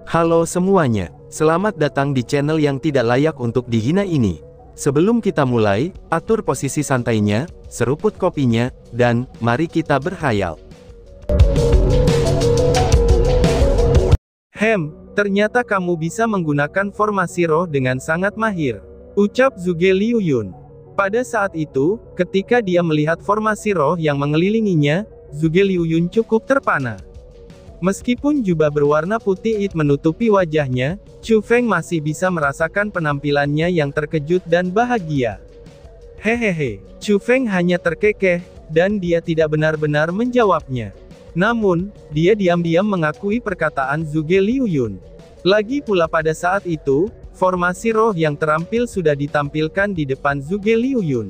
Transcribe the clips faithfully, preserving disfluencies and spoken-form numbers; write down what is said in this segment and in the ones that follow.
Halo semuanya, selamat datang di channel yang tidak layak untuk dihina ini. Sebelum kita mulai, atur posisi santainya, seruput kopinya, dan mari kita berkhayal. Hem, ternyata kamu bisa menggunakan formasi roh dengan sangat mahir, ucap Zhuge Liuyun. Pada saat itu, ketika dia melihat formasi roh yang mengelilinginya, Zhuge Liuyun cukup terpana. Meskipun jubah berwarna putih it menutupi wajahnya, Chu Feng masih bisa merasakan penampilannya yang terkejut dan bahagia. Hehehe, Chu Feng hanya terkekeh, dan dia tidak benar-benar menjawabnya. Namun, dia diam-diam mengakui perkataan Zhuge Liuyun. Lagi pula pada saat itu, formasi roh yang terampil sudah ditampilkan di depan Zhuge Liuyun.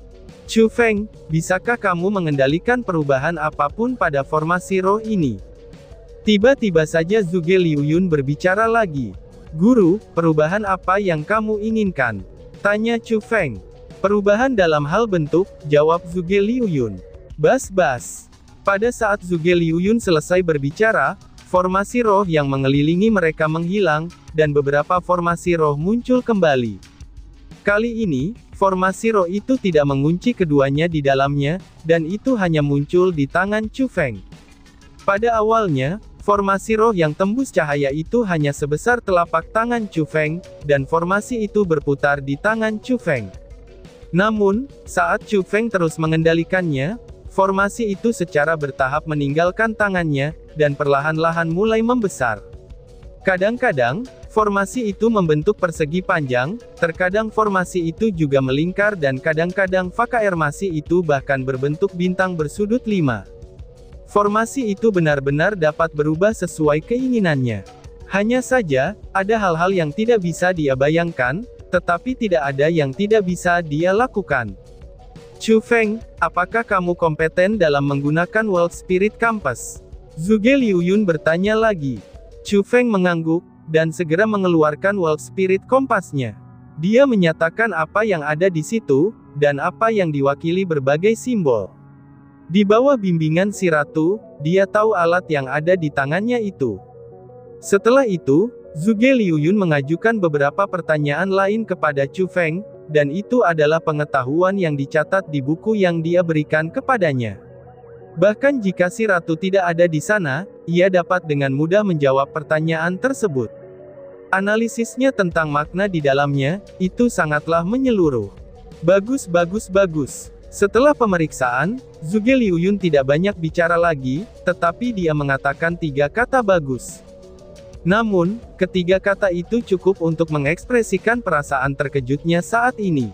Chu Feng, bisakah kamu mengendalikan perubahan apapun pada formasi roh ini? Tiba-tiba saja Zhuge Liuyun berbicara lagi. Guru, perubahan apa yang kamu inginkan? Tanya Chu Feng. Perubahan dalam hal bentuk, jawab Zhuge Liuyun. Bas-bas. Pada saat Zhuge Liuyun selesai berbicara, formasi roh yang mengelilingi mereka menghilang, dan beberapa formasi roh muncul kembali. Kali ini, formasi roh itu tidak mengunci keduanya di dalamnya, dan itu hanya muncul di tangan Chu Feng. Pada awalnya, formasi roh yang tembus cahaya itu hanya sebesar telapak tangan Chu Feng, dan formasi itu berputar di tangan Chu Feng. Namun, saat Chu Feng terus mengendalikannya, formasi itu secara bertahap meninggalkan tangannya, dan perlahan-lahan mulai membesar. Kadang-kadang, formasi itu membentuk persegi panjang, terkadang formasi itu juga melingkar dan kadang-kadang formasi itu bahkan berbentuk bintang bersudut lima. Formasi itu benar-benar dapat berubah sesuai keinginannya. Hanya saja, ada hal-hal yang tidak bisa dia bayangkan, tetapi tidak ada yang tidak bisa dia lakukan. Chu Feng, apakah kamu kompeten dalam menggunakan World Spirit Compass? Zhuge Liuyun bertanya lagi. Chu Feng mengangguk, dan segera mengeluarkan World Spirit Compass-nya. Dia menyatakan apa yang ada di situ, dan apa yang diwakili berbagai simbol. Di bawah bimbingan si ratu, dia tahu alat yang ada di tangannya itu. Setelah itu, Zhuge Liuyun mengajukan beberapa pertanyaan lain kepada Chu Feng, dan itu adalah pengetahuan yang dicatat di buku yang dia berikan kepadanya. Bahkan jika si ratu tidak ada di sana, ia dapat dengan mudah menjawab pertanyaan tersebut. Analisisnya tentang makna di dalamnya, itu sangatlah menyeluruh. Bagus bagus bagus. Setelah pemeriksaan, Zhuge Liuyun tidak banyak bicara lagi, tetapi dia mengatakan tiga kata bagus. Namun, ketiga kata itu cukup untuk mengekspresikan perasaan terkejutnya saat ini.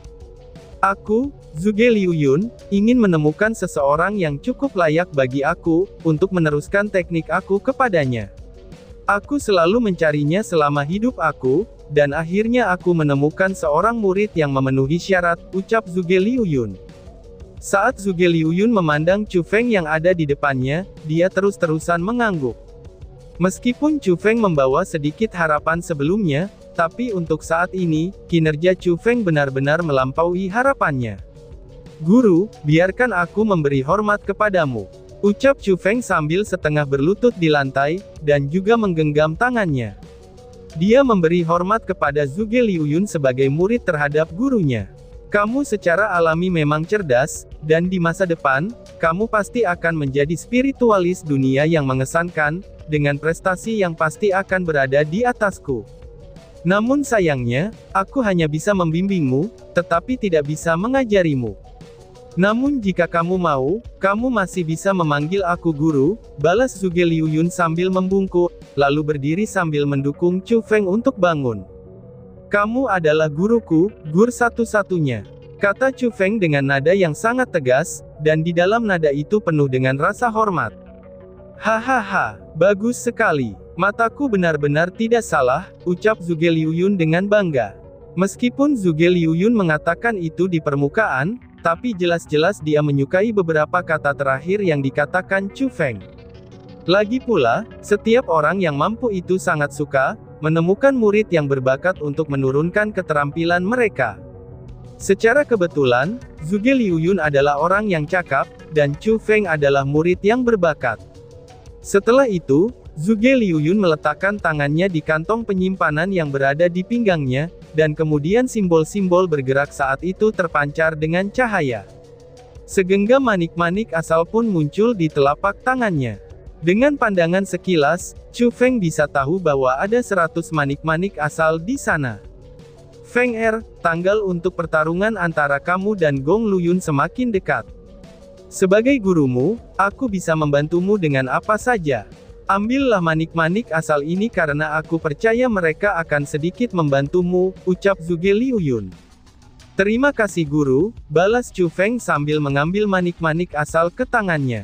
Aku, Zhuge Liuyun, ingin menemukan seseorang yang cukup layak bagi aku, untuk meneruskan teknik aku kepadanya. Aku selalu mencarinya selama hidup aku, dan akhirnya aku menemukan seorang murid yang memenuhi syarat, ucap Zhuge Liuyun. Saat Zhuge Liuyun memandang Chu Feng yang ada di depannya, dia terus-terusan mengangguk. Meskipun Chu Feng membawa sedikit harapan sebelumnya, tapi untuk saat ini, kinerja Chu Feng benar-benar melampaui harapannya. Guru, biarkan aku memberi hormat kepadamu, ucap Chu Feng sambil setengah berlutut di lantai, dan juga menggenggam tangannya. Dia memberi hormat kepada Zhuge Liuyun sebagai murid terhadap gurunya. Kamu secara alami memang cerdas, dan di masa depan, kamu pasti akan menjadi spiritualis dunia yang mengesankan, dengan prestasi yang pasti akan berada di atasku. Namun sayangnya, aku hanya bisa membimbingmu, tetapi tidak bisa mengajarimu. Namun jika kamu mau, kamu masih bisa memanggil aku guru, balas Zhuge Liuyun sambil membungkuk, lalu berdiri sambil mendukung Chu Feng untuk bangun. Kamu adalah guruku, gur satu-satunya, kata Chu Feng dengan nada yang sangat tegas, dan di dalam nada itu penuh dengan rasa hormat. Hahaha, bagus sekali, mataku benar-benar tidak salah, ucap Zhuge Liuyun dengan bangga. Meskipun Zhuge Liuyun mengatakan itu di permukaan, tapi jelas-jelas dia menyukai beberapa kata terakhir yang dikatakan Chu Feng. Lagi pula, setiap orang yang mampu itu sangat suka menemukan murid yang berbakat untuk menurunkan keterampilan mereka. Secara kebetulan, Zhuge Liuyun adalah orang yang cakap, dan Chu Feng adalah murid yang berbakat. Setelah itu, Zhuge Liuyun meletakkan tangannya di kantong penyimpanan yang berada di pinggangnya, dan kemudian simbol-simbol bergerak saat itu terpancar dengan cahaya. Segenggam manik-manik asal pun muncul di telapak tangannya. Dengan pandangan sekilas, Chu Feng bisa tahu bahwa ada seratus manik-manik asal di sana. Feng Er, tanggal untuk pertarungan antara kamu dan Gong Luyun semakin dekat. Sebagai gurumu, aku bisa membantumu dengan apa saja. Ambillah manik-manik asal ini karena aku percaya mereka akan sedikit membantumu, ucap Zhuge Liuyun. Terima kasih guru, balas Chu Feng sambil mengambil manik-manik asal ke tangannya.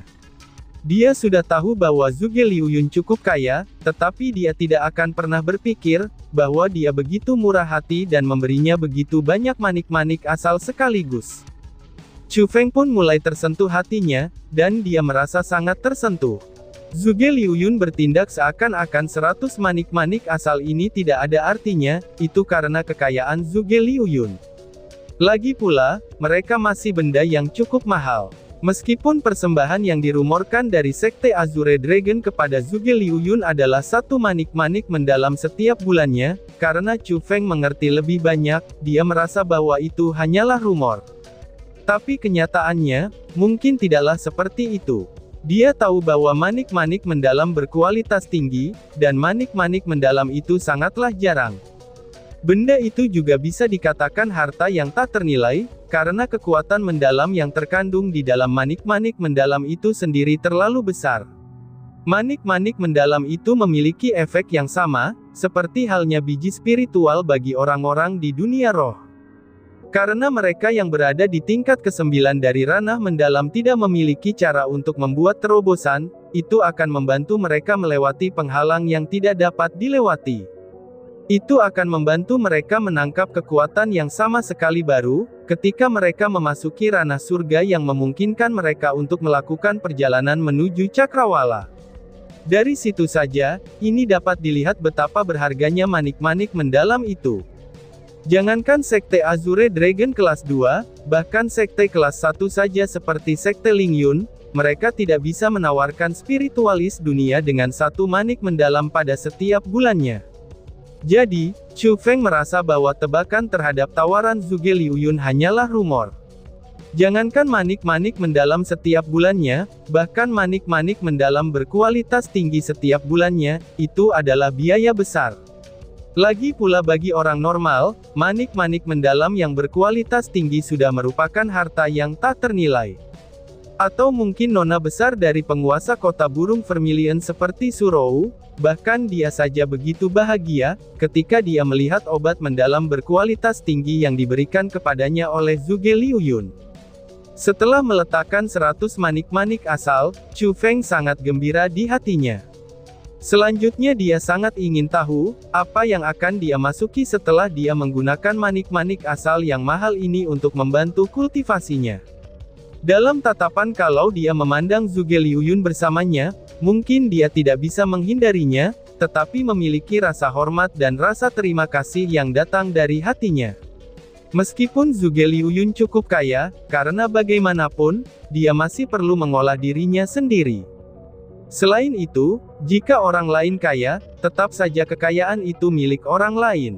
Dia sudah tahu bahwa Zhuge Liuyun cukup kaya, tetapi dia tidak akan pernah berpikir bahwa dia begitu murah hati dan memberinya begitu banyak manik-manik asal sekaligus. Chu Feng pun mulai tersentuh hatinya, dan dia merasa sangat tersentuh. Zhuge Liuyun bertindak seakan-akan seratus manik-manik asal ini tidak ada artinya, itu karena kekayaan Zhuge Liuyun. Lagi pula, mereka masih benda yang cukup mahal. Meskipun persembahan yang dirumorkan dari Sekte Azure Dragon kepada Zhuge Liuyun adalah satu manik-manik mendalam setiap bulannya, karena Chu Feng mengerti lebih banyak, dia merasa bahwa itu hanyalah rumor. Tapi kenyataannya, mungkin tidaklah seperti itu. Dia tahu bahwa manik-manik mendalam berkualitas tinggi, dan manik-manik mendalam itu sangatlah jarang. Benda itu juga bisa dikatakan harta yang tak ternilai, karena kekuatan mendalam yang terkandung di dalam manik-manik mendalam itu sendiri terlalu besar. Manik-manik mendalam itu memiliki efek yang sama, seperti halnya biji spiritual bagi orang-orang di dunia roh. Karena mereka yang berada di tingkat kesembilan dari ranah mendalam tidak memiliki cara untuk membuat terobosan, itu akan membantu mereka melewati penghalang yang tidak dapat dilewati. Itu akan membantu mereka menangkap kekuatan yang sama sekali baru, ketika mereka memasuki ranah surga yang memungkinkan mereka untuk melakukan perjalanan menuju cakrawala. Dari situ saja, ini dapat dilihat betapa berharganya manik-manik mendalam itu. Jangankan Sekte Azure Dragon kelas dua, bahkan Sekte kelas satu saja seperti Sekte Lingyun, mereka tidak bisa menawarkan spiritualis dunia dengan satu manik mendalam pada setiap bulannya. Jadi, Chu Feng merasa bahwa tebakan terhadap tawaran Zhuge Liuyun hanyalah rumor. Jangankan manik-manik mendalam setiap bulannya, bahkan manik-manik mendalam berkualitas tinggi setiap bulannya, itu adalah biaya besar. Lagi pula bagi orang normal, manik-manik mendalam yang berkualitas tinggi sudah merupakan harta yang tak ternilai. Atau mungkin nona besar dari penguasa kota burung Vermilion seperti Surou, bahkan dia saja begitu bahagia, ketika dia melihat obat mendalam berkualitas tinggi yang diberikan kepadanya oleh Zhuge Liuyun. Setelah meletakkan seratus manik-manik asal, Chu Feng sangat gembira di hatinya. Selanjutnya dia sangat ingin tahu, apa yang akan dia masuki setelah dia menggunakan manik-manik asal yang mahal ini untuk membantu kultivasinya. Dalam tatapan kalau dia memandang Zhuge Liuyun bersamanya, mungkin dia tidak bisa menghindarinya, tetapi memiliki rasa hormat dan rasa terima kasih yang datang dari hatinya. Meskipun Zhuge Liuyun cukup kaya, karena bagaimanapun, dia masih perlu mengolah dirinya sendiri. Selain itu, jika orang lain kaya, tetap saja kekayaan itu milik orang lain.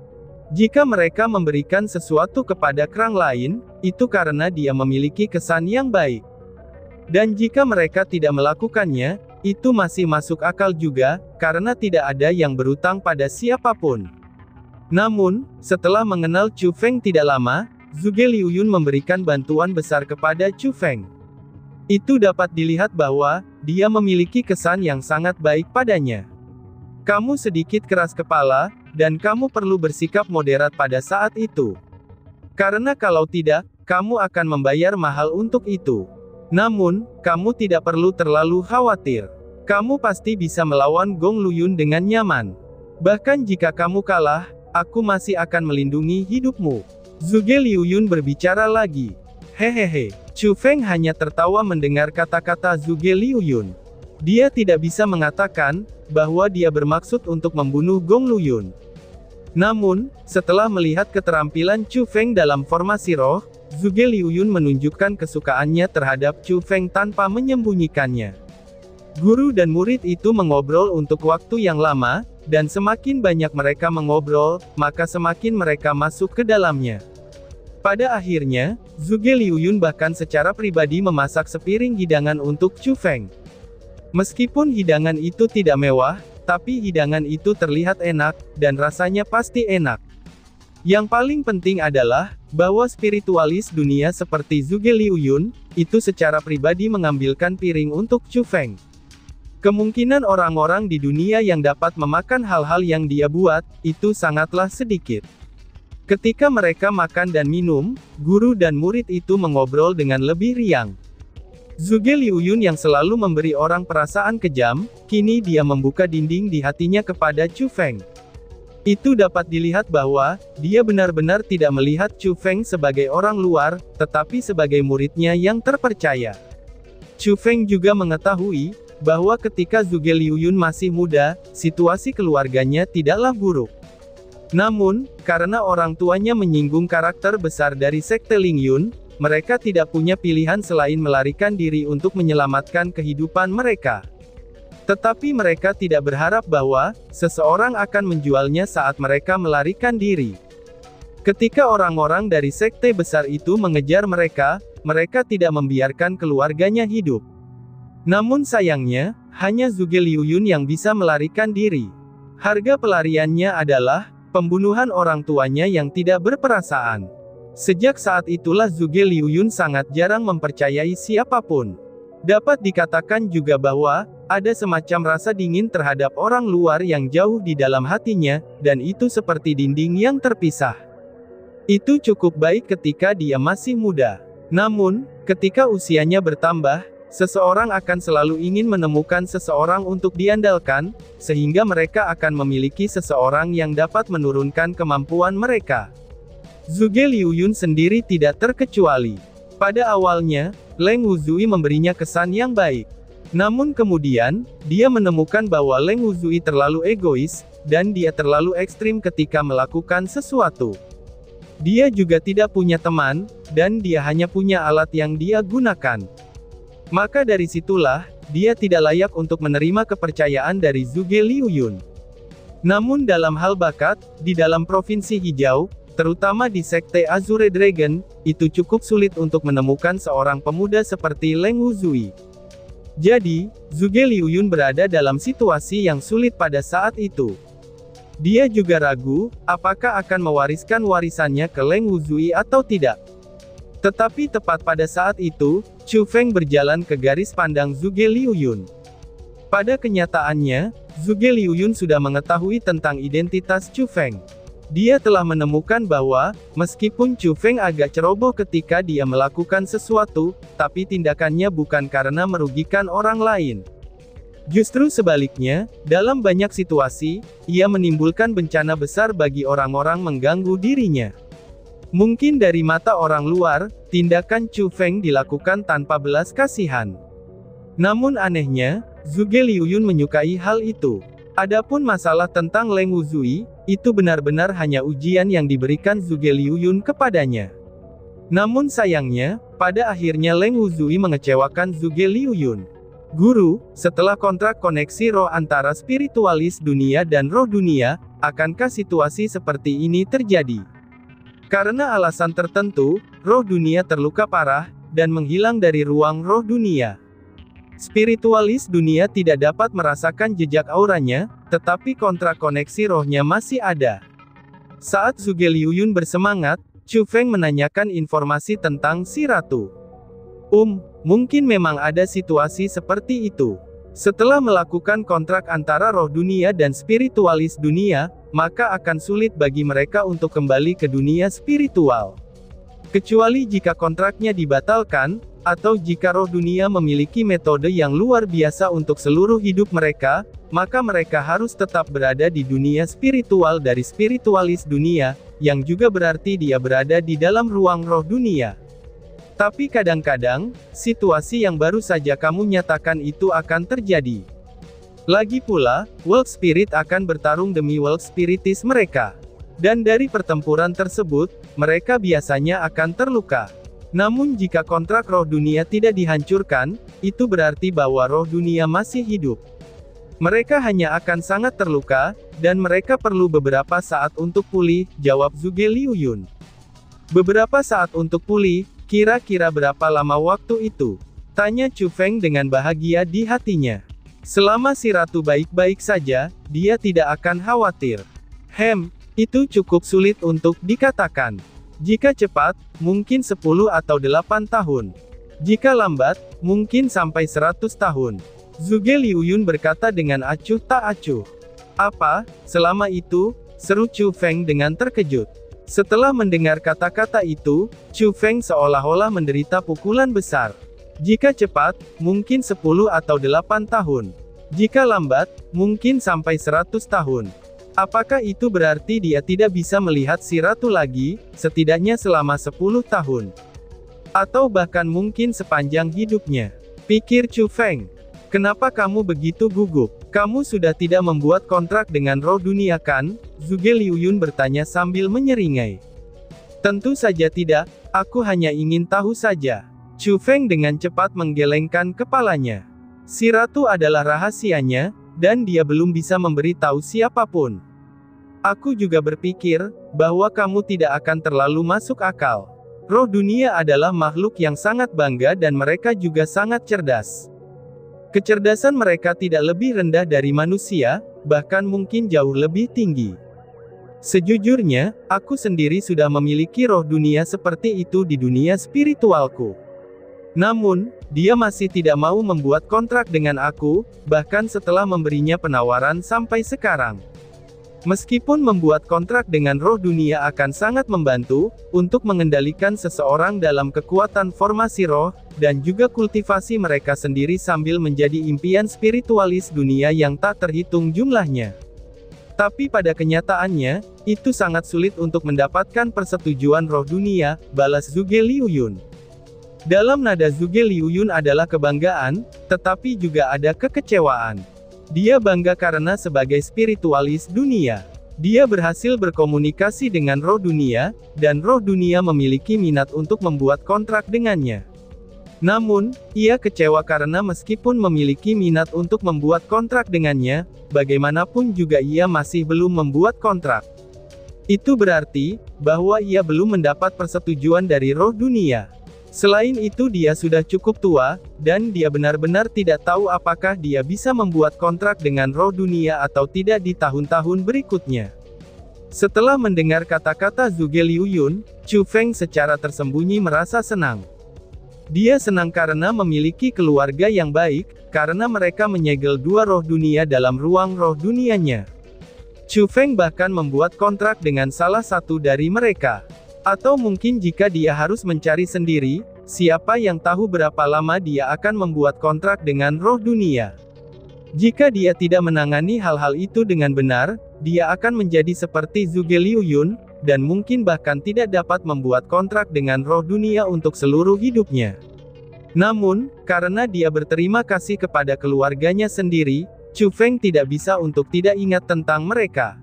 Jika mereka memberikan sesuatu kepada orang lain, itu karena dia memiliki kesan yang baik. Dan jika mereka tidak melakukannya, itu masih masuk akal juga, karena tidak ada yang berutang pada siapapun. Namun, setelah mengenal Chu Feng tidak lama, Zhuge Liuyun memberikan bantuan besar kepada Chu Feng. Itu dapat dilihat bahwa, dia memiliki kesan yang sangat baik padanya. Kamu sedikit keras kepala, dan kamu perlu bersikap moderat pada saat itu. Karena kalau tidak, kamu akan membayar mahal untuk itu. Namun, kamu tidak perlu terlalu khawatir. Kamu pasti bisa melawan Gong Luyun dengan nyaman. Bahkan jika kamu kalah, aku masih akan melindungi hidupmu. Zhuge Liuyun berbicara lagi. Hehehe. Chu Feng hanya tertawa mendengar kata-kata Zhuge Liuyun. Dia tidak bisa mengatakan bahwa dia bermaksud untuk membunuh Gong Luyun. Namun, setelah melihat keterampilan Chu Feng dalam formasi roh, Zhuge Liuyun menunjukkan kesukaannya terhadap Chu Feng tanpa menyembunyikannya. Guru dan murid itu mengobrol untuk waktu yang lama, dan semakin banyak mereka mengobrol, maka semakin mereka masuk ke dalamnya. Pada akhirnya, Zhuge Liuyun bahkan secara pribadi memasak sepiring hidangan untuk Chu Feng. Meskipun hidangan itu tidak mewah, tapi hidangan itu terlihat enak, dan rasanya pasti enak. Yang paling penting adalah, bahwa spiritualis dunia seperti Zhuge Liuyun, itu secara pribadi mengambilkan piring untuk Chu Feng. Kemungkinan orang-orang di dunia yang dapat memakan hal-hal yang dia buat, itu sangatlah sedikit. Ketika mereka makan dan minum, guru dan murid itu mengobrol dengan lebih riang. Zhuge Liuyun yang selalu memberi orang perasaan kejam, kini dia membuka dinding di hatinya kepada Chu Feng. Itu dapat dilihat bahwa, dia benar-benar tidak melihat Chu Feng sebagai orang luar, tetapi sebagai muridnya yang terpercaya. Chu Feng juga mengetahui, bahwa ketika Zhuge Liuyun masih muda, situasi keluarganya tidaklah buruk. Namun, karena orang tuanya menyinggung karakter besar dari sekte Lingyun, mereka tidak punya pilihan selain melarikan diri untuk menyelamatkan kehidupan mereka. Tetapi mereka tidak berharap bahwa, seseorang akan menjualnya saat mereka melarikan diri. Ketika orang-orang dari sekte besar itu mengejar mereka, mereka tidak membiarkan keluarganya hidup. Namun sayangnya, hanya Zhuge Liuyun yang bisa melarikan diri. Harga pelariannya adalah, pembunuhan orang tuanya yang tidak berperasaan. Sejak saat itulah Zhuge Liuyun sangat jarang mempercayai siapapun. Dapat dikatakan juga bahwa, ada semacam rasa dingin terhadap orang luar yang jauh di dalam hatinya, dan itu seperti dinding yang terpisah. Itu cukup baik ketika dia masih muda. Namun, ketika usianya bertambah, seseorang akan selalu ingin menemukan seseorang untuk diandalkan, sehingga mereka akan memiliki seseorang yang dapat menurunkan kemampuan mereka. Zhuge Liuyun sendiri tidak terkecuali. Pada awalnya, Leng Wuzui memberinya kesan yang baik. Namun kemudian, dia menemukan bahwa Leng Wuzui terlalu egois, dan dia terlalu ekstrim ketika melakukan sesuatu. Dia juga tidak punya teman, dan dia hanya punya alat yang dia gunakan. Maka dari situlah, dia tidak layak untuk menerima kepercayaan dari Zhuge Liuyun. Namun dalam hal bakat, di dalam Provinsi Hijau, terutama di Sekte Azure Dragon, itu cukup sulit untuk menemukan seorang pemuda seperti Leng Wuzui. Jadi, Zhuge Liuyun berada dalam situasi yang sulit pada saat itu. Dia juga ragu, apakah akan mewariskan warisannya ke Leng Wuzui atau tidak. Tetapi tepat pada saat itu, Chu Feng berjalan ke garis pandang Zhuge Liuyun. Pada kenyataannya, Zhuge Liuyun sudah mengetahui tentang identitas Chu Feng. Dia telah menemukan bahwa, meskipun Chu Feng agak ceroboh ketika dia melakukan sesuatu, tapi tindakannya bukan karena merugikan orang lain. Justru sebaliknya, dalam banyak situasi, ia menimbulkan bencana besar bagi orang-orang mengganggu dirinya. Mungkin dari mata orang luar, tindakan Chu Feng dilakukan tanpa belas kasihan. Namun anehnya, Zhuge Liuyun menyukai hal itu. Adapun masalah tentang Leng Wuzui, itu benar-benar hanya ujian yang diberikan Zhuge Liuyun kepadanya. Namun sayangnya, pada akhirnya Leng Wuzui mengecewakan Zhuge Liuyun. Guru, setelah kontrak koneksi roh antara spiritualis dunia dan roh dunia, akankah situasi seperti ini terjadi? Karena alasan tertentu, roh dunia terluka parah, dan menghilang dari ruang roh dunia. Spiritualis dunia tidak dapat merasakan jejak auranya, tetapi kontrak koneksi rohnya masih ada. Saat Zhuge Liuyun bersemangat, Chu Feng menanyakan informasi tentang si ratu. Um, mungkin memang ada situasi seperti itu. Setelah melakukan kontrak antara roh dunia dan spiritualis dunia, maka akan sulit bagi mereka untuk kembali ke dunia spiritual. Kecuali jika kontraknya dibatalkan, atau jika roh dunia memiliki metode yang luar biasa untuk seluruh hidup mereka, maka mereka harus tetap berada di dunia spiritual dari spiritualis dunia, yang juga berarti dia berada di dalam ruang roh dunia. Tapi kadang-kadang, situasi yang baru saja kamu nyatakan itu akan terjadi. Lagi pula, World Spirit akan bertarung demi World Spiritis mereka. Dan dari pertempuran tersebut, mereka biasanya akan terluka. Namun jika kontrak roh dunia tidak dihancurkan, itu berarti bahwa roh dunia masih hidup. Mereka hanya akan sangat terluka, dan mereka perlu beberapa saat untuk pulih, jawab Zhuge Liuyun. Beberapa saat untuk pulih, kira-kira berapa lama waktu itu? Tanya Chu Feng dengan bahagia di hatinya. Selama si ratu baik-baik saja, dia tidak akan khawatir. Hem, itu cukup sulit untuk dikatakan. Jika cepat, mungkin sepuluh atau delapan tahun. Jika lambat, mungkin sampai seratus tahun. Zhuge Liuyun berkata dengan acuh tak acuh. Apa, selama itu? Seru Chu Feng dengan terkejut. Setelah mendengar kata-kata itu, Chu Feng seolah-olah menderita pukulan besar. Jika cepat, mungkin sepuluh atau delapan tahun. Jika lambat, mungkin sampai seratus tahun. Apakah itu berarti dia tidak bisa melihat si ratu lagi, setidaknya selama sepuluh tahun? Atau bahkan mungkin sepanjang hidupnya? Pikir Chu Feng. Kenapa kamu begitu gugup? Kamu sudah tidak membuat kontrak dengan roh dunia kan? Zhuge Liuyun bertanya sambil menyeringai. Tentu saja tidak, aku hanya ingin tahu saja. Chu Feng dengan cepat menggelengkan kepalanya. Si ratu adalah rahasianya, dan dia belum bisa memberitahu siapapun. Aku juga berpikir, bahwa kamu tidak akan terlalu masuk akal. Roh dunia adalah makhluk yang sangat bangga dan mereka juga sangat cerdas. Kecerdasan mereka tidak lebih rendah dari manusia, bahkan mungkin jauh lebih tinggi. Sejujurnya, aku sendiri sudah memiliki roh dunia seperti itu di dunia spiritualku. Namun, dia masih tidak mau membuat kontrak dengan aku, bahkan setelah memberinya penawaran sampai sekarang. Meskipun membuat kontrak dengan roh dunia akan sangat membantu, untuk mengendalikan seseorang dalam kekuatan formasi roh, dan juga kultivasi mereka sendiri sambil menjadi impian spiritualis dunia yang tak terhitung jumlahnya. Tapi pada kenyataannya, itu sangat sulit untuk mendapatkan persetujuan roh dunia, balas Zhuge Liuyun. Dalam nada Zhuge Liuyun adalah kebanggaan, tetapi juga ada kekecewaan. Dia bangga karena sebagai spiritualis dunia, dia berhasil berkomunikasi dengan roh dunia, dan roh dunia memiliki minat untuk membuat kontrak dengannya. Namun, ia kecewa karena meskipun memiliki minat untuk membuat kontrak dengannya, bagaimanapun juga ia masih belum membuat kontrak. Itu berarti, bahwa ia belum mendapat persetujuan dari roh dunia. Selain itu dia sudah cukup tua, dan dia benar-benar tidak tahu apakah dia bisa membuat kontrak dengan roh dunia atau tidak di tahun-tahun berikutnya. Setelah mendengar kata-kata Zhuge Liuyun, Chu Feng secara tersembunyi merasa senang. Dia senang karena memiliki keluarga yang baik, karena mereka menyegel dua roh dunia dalam ruang roh dunianya. Chu Feng bahkan membuat kontrak dengan salah satu dari mereka. Atau mungkin jika dia harus mencari sendiri, siapa yang tahu berapa lama dia akan membuat kontrak dengan roh dunia. Jika dia tidak menangani hal-hal itu dengan benar, dia akan menjadi seperti Zhuge Liuyun, dan mungkin bahkan tidak dapat membuat kontrak dengan roh dunia untuk seluruh hidupnya. Namun, karena dia berterima kasih kepada keluarganya sendiri, Chu Feng tidak bisa untuk tidak ingat tentang mereka.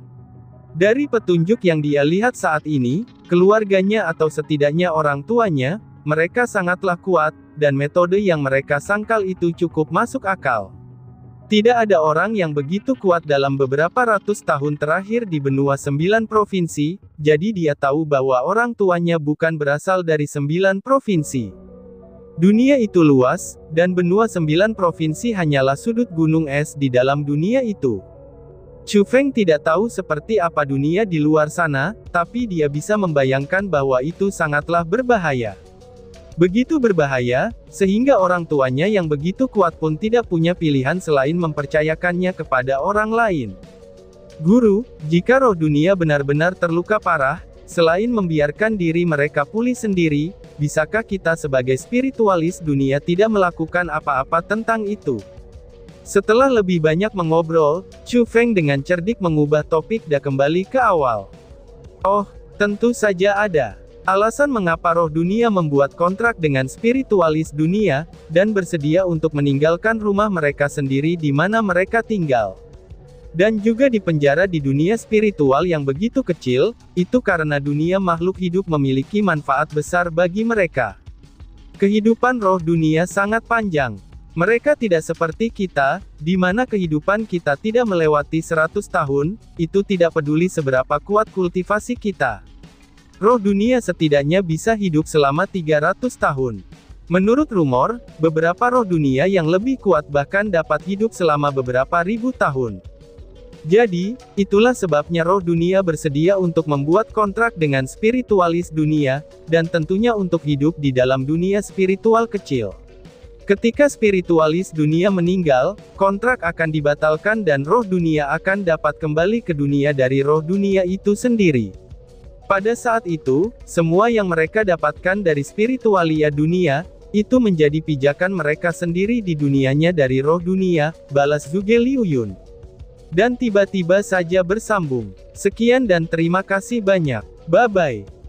Dari petunjuk yang dia lihat saat ini, keluarganya atau setidaknya orang tuanya, mereka sangatlah kuat, dan metode yang mereka sangkal itu cukup masuk akal. Tidak ada orang yang begitu kuat dalam beberapa ratus tahun terakhir di benua sembilan provinsi, jadi dia tahu bahwa orang tuanya bukan berasal dari sembilan provinsi. Dunia itu luas, dan benua sembilan provinsi hanyalah sudut gunung es di dalam dunia itu. Chu Feng tidak tahu seperti apa dunia di luar sana, tapi dia bisa membayangkan bahwa itu sangatlah berbahaya. Begitu berbahaya, sehingga orang tuanya yang begitu kuat pun tidak punya pilihan selain mempercayakannya kepada orang lain. Guru, jika roh dunia benar-benar terluka parah, selain membiarkan diri mereka pulih sendiri, bisakah kita sebagai spiritualis dunia tidak melakukan apa-apa tentang itu? Setelah lebih banyak mengobrol, Chu Feng dengan cerdik mengubah topik dan kembali ke awal. Oh, tentu saja ada alasan mengapa roh dunia membuat kontrak dengan spiritualis dunia, dan bersedia untuk meninggalkan rumah mereka sendiri di mana mereka tinggal. Dan juga di penjara di dunia spiritual yang begitu kecil, itu karena dunia makhluk hidup memiliki manfaat besar bagi mereka. Kehidupan roh dunia sangat panjang. Mereka tidak seperti kita, di mana kehidupan kita tidak melewati seratus tahun, itu tidak peduli seberapa kuat kultivasi kita. Roh dunia setidaknya bisa hidup selama tiga ratus tahun. Menurut rumor, beberapa roh dunia yang lebih kuat bahkan dapat hidup selama beberapa ribu tahun. Jadi, itulah sebabnya roh dunia bersedia untuk membuat kontrak dengan spiritualis dunia, dan tentunya untuk hidup di dalam dunia spiritual kecil. Ketika spiritualis dunia meninggal, kontrak akan dibatalkan dan roh dunia akan dapat kembali ke dunia dari roh dunia itu sendiri. Pada saat itu, semua yang mereka dapatkan dari spiritualia dunia, itu menjadi pijakan mereka sendiri di dunianya dari roh dunia, balas Zhuge Liuyun. Dan tiba-tiba saja bersambung. Sekian dan terima kasih banyak. Bye-bye.